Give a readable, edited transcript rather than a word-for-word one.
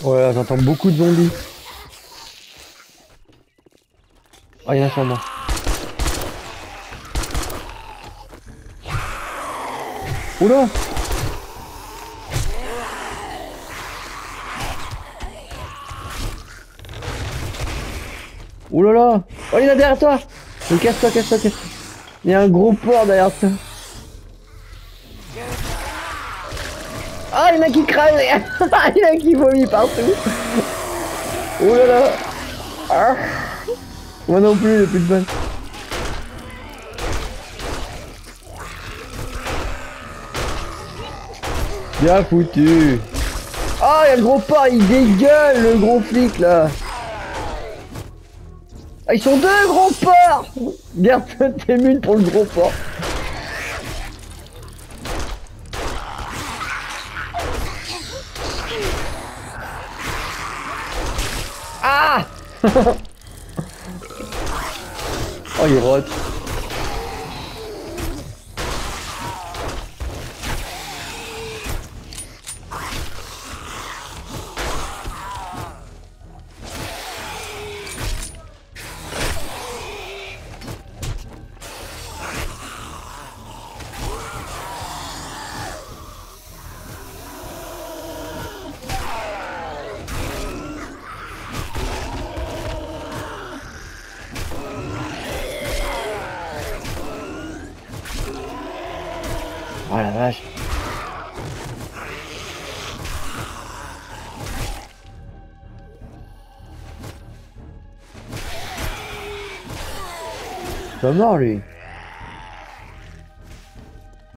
Ouais, j'entends beaucoup de zombies. Oh, il y en a sur moi. Oula! Oulala! Oh, il y en a derrière toi! Mais casse-toi, casse-toi, casse-toi! Il y a un gros porc derrière toi! Ah, il y en a qui crament! Il y en a qui vomit partout! Oulala! Ah. Moi non plus, j'ai plus de balles. Bien foutu! Ah, il y a le gros porc, il dégueule, le gros flic là! Ah, ils sont deux gros porcs! Garde tes mules pour le gros porc! Ah! Oh, il rote. Oh la vache. Il est pas mort lui.